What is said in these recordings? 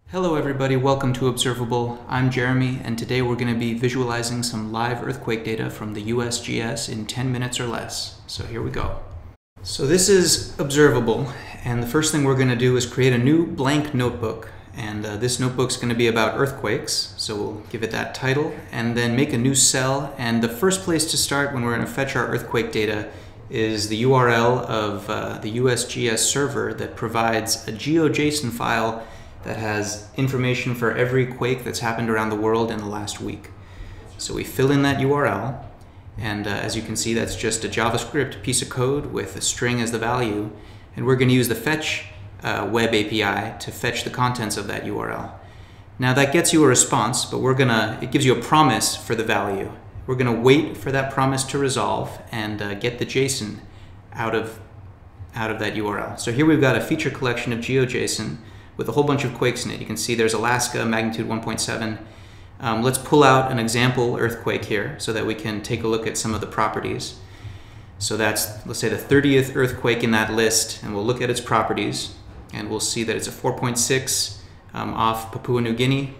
Hello everybody, welcome to Observable. I'm Jeremy, and today we're going to be visualizing some live earthquake data from the U.S.G.S. in 10 minutes or less. So here we go. So this is Observable, and the first thing we're going to do is create a new blank notebook. And this notebook's going to be about earthquakes, so we'll give it that title, and then make a new cell. And the first place to start when we're going to fetch our earthquake data is the URL of the U.S.G.S. server that provides a GeoJSON file that has information for every quake that's happened around the world in the last week. So we fill in that URL, and as you can see, that's just a JavaScript piece of code with a string as the value, and we're going to use the fetch web API to fetch the contents of that URL. Now that gets you a response, but it gives you a promise for the value. We're going to wait for that promise to resolve and get the JSON out of that URL. So here we've got a feature collection of GeoJSON with a whole bunch of quakes in it. You can see there's Alaska, magnitude 1.7. Let's pull out an example earthquake here so that we can take a look at some of the properties. So that's, let's say, the 30th earthquake in that list, and we'll look at its properties, and we'll see that it's a 4.6 off Papua New Guinea.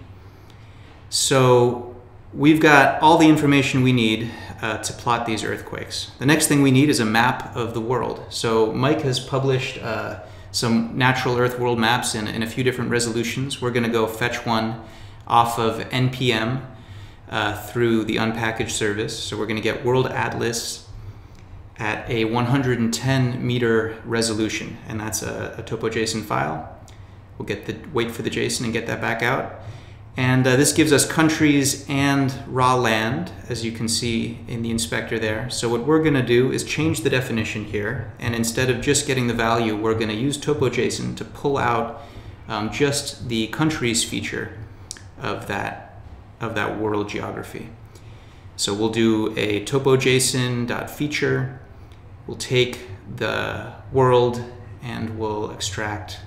So we've got all the information we need to plot these earthquakes. The next thing we need is a map of the world. So Mike has published some natural Earth world maps in a few different resolutions. We're going to go fetch one off of NPM through the unpackaged service. So we're going to get World Atlas at a 110 meter resolution, and that's a topojson file. We'll wait for the JSON and get that back out. And this gives us countries and raw land, as you can see in the inspector there. So what we're going to do is change the definition here, and instead of just getting the value, we're going to use topojson to pull out just the countries feature of that world geography. So we'll do a topojson.feature. We'll take the world and we'll extract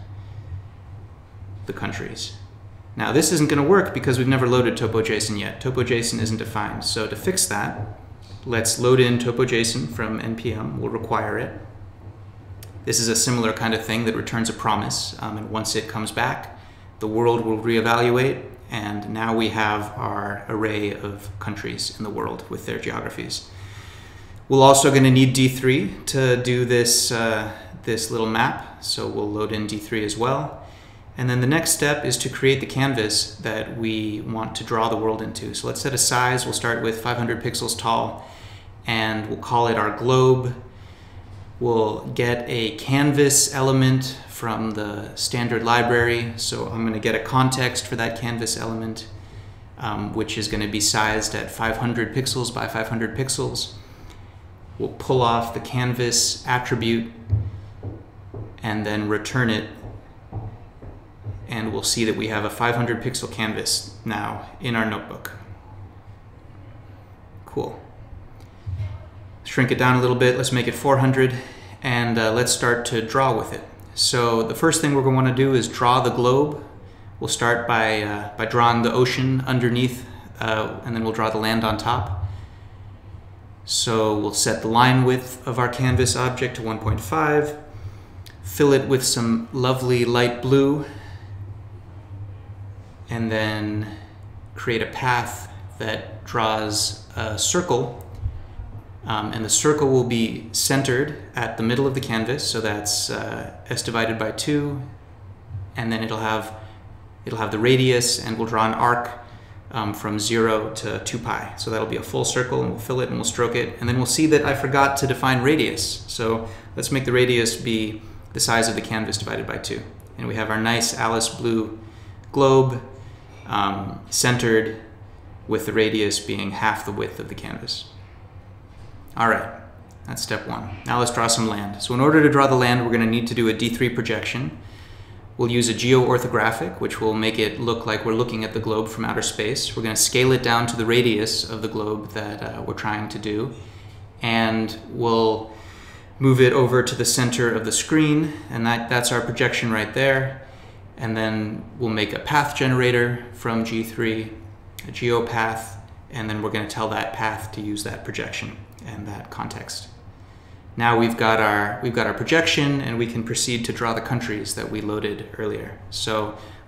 the countries. Now this isn't going to work because we've never loaded topojson yet. Topojson isn't defined. So to fix that, let's load in topojson from npm. We'll require it. This is a similar kind of thing that returns a promise, and once it comes back, the world will reevaluate, and now we have our array of countries in the world with their geographies. We're also going to need D3 to do this little map, so we'll load in D3 as well. And then the next step is to create the canvas that we want to draw the world into. So let's set a size. We'll start with 500 pixels tall, and we'll call it our globe. We'll get a canvas element from the standard library. So I'm going to get a context for that canvas element, which is going to be sized at 500 pixels by 500 pixels. We'll pull off the canvas attribute and then return it, and we'll see that we have a 500 pixel canvas now in our notebook. Cool. Shrink it down a little bit. Let's make it 400, and let's start to draw with it. So the first thing we're going to want to do is draw the globe. We'll start by drawing the ocean underneath, and then we'll draw the land on top. So we'll set the line width of our canvas object to 1.5, fill it with some lovely light blue, and then create a path that draws a circle, and the circle will be centered at the middle of the canvas, so that's s divided by 2, and then it'll have the radius, and we'll draw an arc from 0 to 2 pi. So that'll be a full circle, and we'll fill it and we'll stroke it, and then we'll see that I forgot to define radius. So let's make the radius be the size of the canvas divided by 2. And we have our nice Alice blue globe, centered with the radius being half the width of the canvas. All right, that's step one. Now let's draw some land. So in order to draw the land, we're going to need to do a D3 projection. We'll use a geo-orthographic, which will make it look like we're looking at the globe from outer space. We're going to scale it down to the radius of the globe that we're trying to do, and we'll move it over to the center of the screen, and that's our projection right there. And then we'll make a path generator from G3, a geopath, and then we're going to tell that path to use that projection and that context. Now we've got our projection, and we can proceed to draw the countries that we loaded earlier. So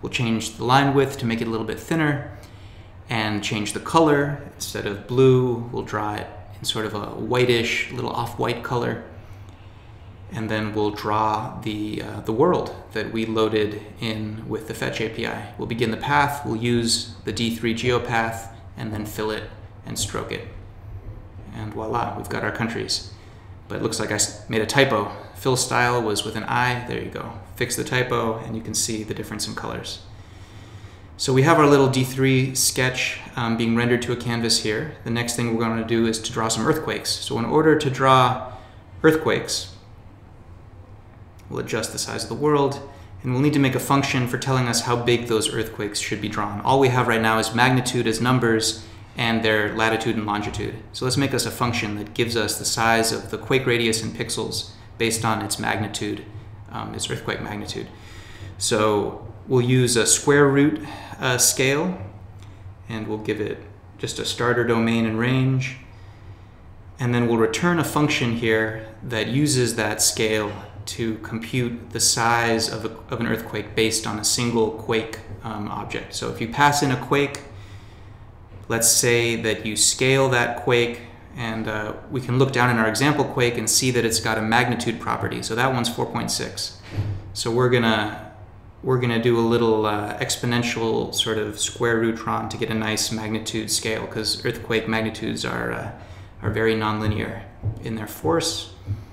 We'll change the line width to make it a little bit thinner and change the color. Instead of blue, we'll draw it in sort of a whitish, little off-white color. And then we'll draw the world that we loaded in with the fetch API. We'll begin the path, we'll use the D3 geopath, and then fill it and stroke it. And voila, we've got our countries. But it looks like I made a typo. Fill style was with an I, there you go. Fix the typo, and you can see the difference in colors. So we have our little D3 sketch being rendered to a canvas here. The next thing we're going to do is to draw some earthquakes. So in order to draw earthquakes, we'll adjust the size of the world, and we'll need to make a function for telling us how big those earthquakes should be drawn. All we have right now is magnitude as numbers and their latitude and longitude. So let's make us a function that gives us the size of the quake radius in pixels based on its magnitude, its earthquake magnitude. So we'll use a square root scale, and we'll give it just a starter domain and range. And then we'll return a function here that uses that scale to compute the size of an earthquake based on a single quake object. So if you pass in a quake, let's say that you scale that quake, and we can look down in our example quake and see that it's got a magnitude property. So that one's 4.6. So we're gonna do a little exponential sort of square rootron to get a nice magnitude scale, because earthquake magnitudes are very nonlinear in their force.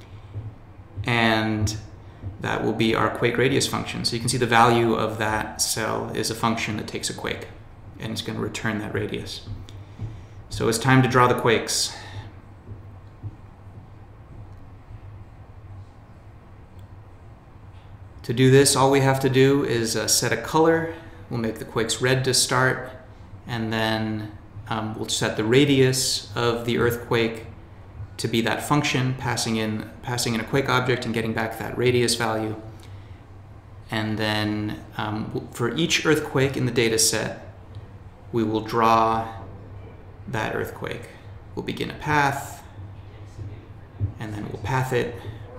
And that will be our quake radius function. So you can see the value of that cell is a function that takes a quake, and it's going to return that radius. So it's time to draw the quakes. To do this, all we have to do is set a color. We'll make the quakes red to start, and then we'll set the radius of the earthquake to be that function, passing in a quake object and getting back that radius value. And then for each earthquake in the data set, we will draw that earthquake. We'll begin a path, and then we'll path it,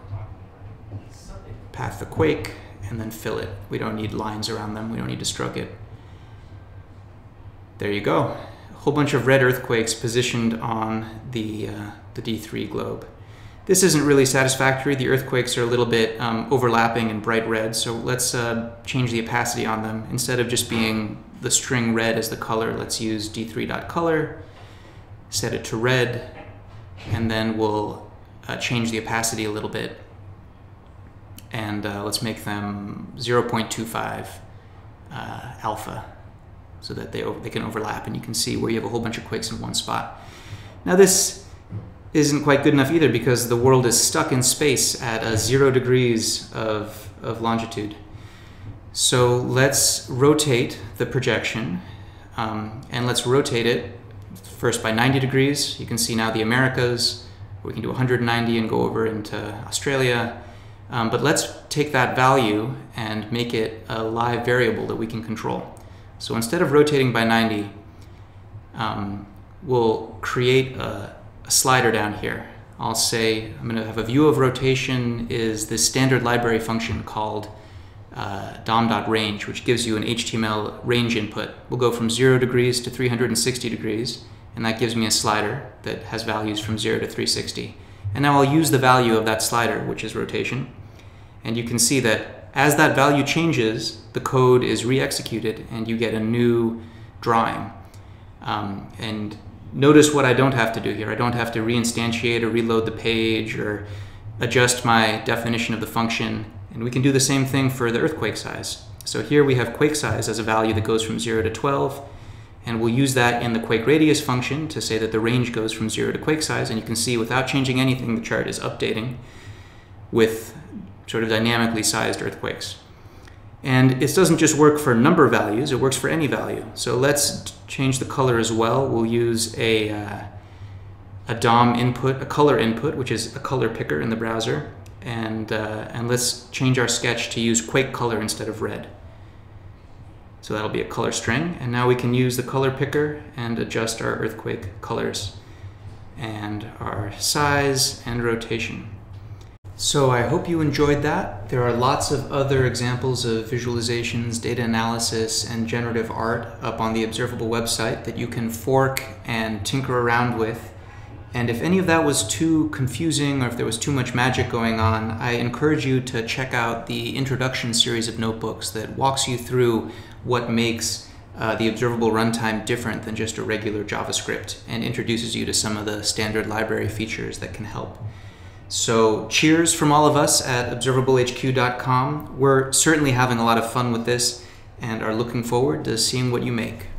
path the quake, and then fill it. We don't need lines around them. We don't need to stroke it. There you go. A whole bunch of red earthquakes positioned on the D3 globe. This isn't really satisfactory. The earthquakes are a little bit overlapping and bright red, so let's change the opacity on them. Instead of just being the string red as the color, let's use d3.color, set it to red, and then we'll change the opacity a little bit. And let's make them 0.25 alpha, so that they can overlap, and you can see where you have a whole bunch of quakes in one spot. Now this isn't quite good enough either, because the world is stuck in space at 0 degrees of longitude. So let's rotate the projection, and let's rotate it first by 90 degrees. You can see now the Americas. We can do 190 and go over into Australia. But let's take that value and make it a live variable that we can control. So instead of rotating by 90, we'll create a slider down here. I'll say I'm going to have a view of rotation is this standard library function called dom.range, which gives you an HTML range input. We'll go from 0 degrees to 360 degrees, and that gives me a slider that has values from 0 to 360. And now I'll use the value of that slider, which is rotation. And you can see that as that value changes, the code is re-executed and you get a new drawing. And notice what I don't have to do here. I don't have to reinstantiate or reload the page or adjust my definition of the function. And we can do the same thing for the earthquake size. So here we have quake size as a value that goes from 0 to 12. And we'll use that in the quake radius function to say that the range goes from 0 to quake size. And you can see without changing anything, the chart is updating with sort of dynamically sized earthquakes. And it doesn't just work for number values, it works for any value. So let's change the color as well. We'll use a DOM input, a color input, which is a color picker in the browser. And let's change our sketch to use quake color instead of red. So that'll be a color string. And now we can use the color picker and adjust our earthquake colors and our size and rotation. So I hope you enjoyed that. There are lots of other examples of visualizations, data analysis, and generative art up on the Observable website that you can fork and tinker around with. And if any of that was too confusing or if there was too much magic going on, I encourage you to check out the introduction series of notebooks that walks you through what makes the observable runtime different than just a regular JavaScript and introduces you to some of the standard library features that can help. So cheers from all of us at observablehq.com. We're certainly having a lot of fun with this and are looking forward to seeing what you make.